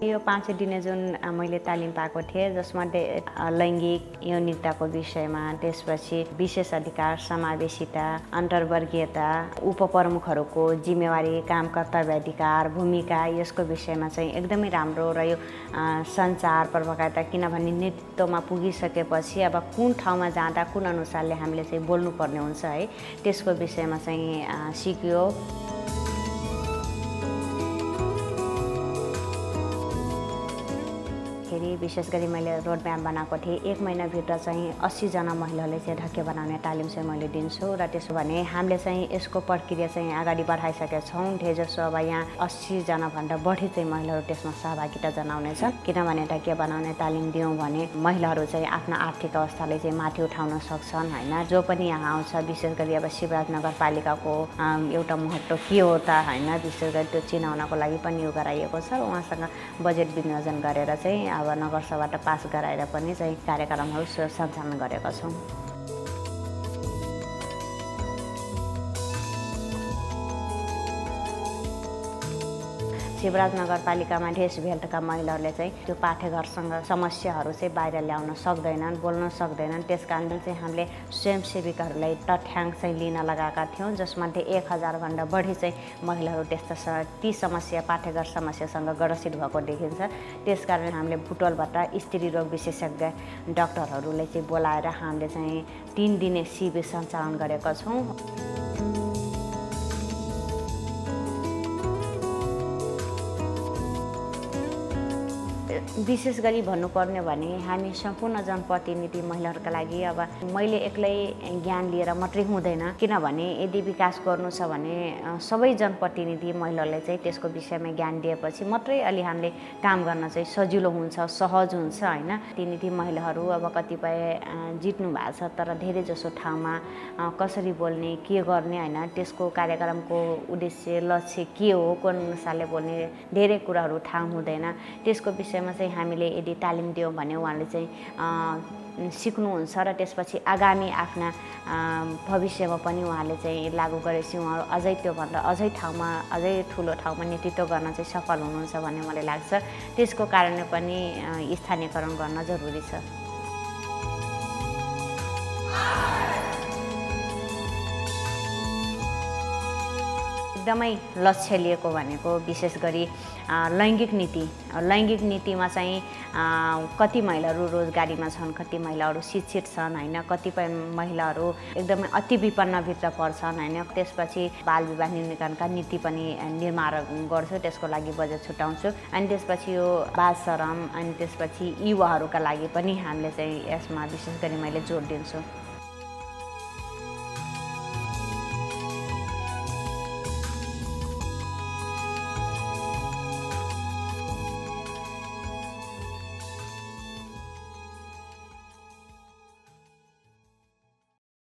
यो 5 दिने जुन मैले तालिम पाएको थिएँ जसमध्ये लैङ्गिक यौनिकताको विषयमा, त्यसपछि विशेष अधिकार, समावेशिता, अन्तर्वर्गीयता, उपप्रमुखहरूको जिम्मेवारी, काम कर्तव्य अधिकार, भूमिका, यसको विषयमा चाहिँ एकदमै राम्रो र यो सञ्चार प्रभावकारिता, किनभने नेतृत्वमा पुगिसकेपछि अब कुन ठाउँमा जाँदा कुन अनुसारले हामीले चाहिँ बोल्नुपर्ने हुन्छ है, त्यसको विषयमा चाहिँ सिक्यो। विशेष गरी मैले रोड म्याप बनाएको थिएँ। 1 महिनाभित्र चाहिँ 80 जना महिलाहरूले चाहिँ ढाके बनाउने तालिम चाहिँ मैले दिन्छु र त्यसो भने हामीले चाहिँ यसको प्रक्रिया चाहिँ अगाडि बढाइसकेका छौँ। धेरजसो अब यहाँ 80 जनाभन्दा बढी चाहिँ महिलाहरू त्यसमा सहभागिता जनाउनेछन्। किनभने ढाके बनाउने तालिम दियौँ भने महिलाहरू चाहिँ आफ्नो आर्थिक अवस्थाले चाहिँ माथि उठाउन सक्छन् हैन। जो पनि यहाँ आउँछ, विशेष गरी अब शिवराज नगरपालिकाको एउटा महत्त्व के हो त हैन, विशेष गरी त्यो चिनाउनको लागि पनि यो गराइएको छ र उहाँसँग बजेट विनियोजन गरेर चाहिँ अब नगरसभाबाट पास गराएर पनि चाहिँ कार्यक्रमहरू सञ्चालन गरेका छौँ। शिवराज नगरपालिकामा देशभरका महिलाहरूले चाहिँ त्यो पाठेघरसँग समस्याहरू चाहिँ बाहिर ल्याउन सक्दैनन्, बोल्न सक्दैनन्। त्यसकारण चाहिँ हामीले स्वयंसेविकाहरूलाई तथ्याङ्क चाहिँ लिन लगाएका थियौँ, जसमध्ये 1000 भन्दा बढी चाहिँ महिलाहरू त्यस्ता ती समस्या, पाठेघर समस्यासँग ग्रसित भएको देखिन्छ। त्यसकारण हामीले बुटवलबाट स्त्री रोग विशेषज्ञ डाक्टरहरूलाई चाहिँ बोलाएर हामीले चाहिँ 3 दिने शिविर सञ्चालन गरेका छौँ। विशेष गरी भन्नुपर्ने भने हामी सम्पूर्ण जनप्रतिनिधि महिलाहरूका लागि अब मैले एक्लै ज्ञान लिएर मात्रै हुँदैन। किनभने यदि विकास गर्नु छ भने सबै जनप्रतिनिधि महिलाहरूले चाहिँ त्यसको विषयमा ज्ञान दिएपछि मात्रै अलि हामीले काम गर्न चाहिँ सजिलो हुन्छ, सहज हुन्छ हैन। प्रतिनिधि महिलाहरू अब कतिपय जित्नु भएको छ, तर धेरै जसो ठाउँमा कसरी बोल्ने, के गर्ने हैन, त्यसको कार्यक्रमको उद्देश्य, लक्ष्य के हो, कुन अनुसारले बोल्ने, धेरै कुराहरू थाहा हुँदैन। त्यसको विषयमा चाहिँ हामीले यदि तालिम दियौँ भने उहाँले चाहिँ सिक्नुहुन्छ र त्यसपछि आगामी आफ्ना भविष्यमा पनि उहाँले चाहिँ लागू गरेपछि उहाँहरू अझै त्योभन्दा अझै ठाउँमा, अझै ठुलो ठाउँमा नेतृत्व गर्न चाहिँ सफल हुनुहुन्छ भन्ने मलाई लाग्छ। त्यसको कारणले पनि स्थानीयकरण गर्न जरुरी छ। एकदमै लक्ष्य लिएको भनेको विशेष गरी लैङ्गिक नीतिमा चाहिँ कति महिलाहरू रोजगारीमा छन्, कति महिलाहरू शिक्षित छन् हैन, कतिपय महिलाहरू एकदमै अति विपन्नभित्र पर्छन् हैन। त्यसपछि बाल विवाह न्यूनीकरणका नीति पनि निर्माण गर्छु, त्यसको लागि बजेट छुटाउँछु। अनि त्यसपछि यो बाल श्रम, अनि त्यसपछि युवाहरूका लागि पनि हामीले चाहिँ यसमा विशेष गरी मैले जोड दिन्छु।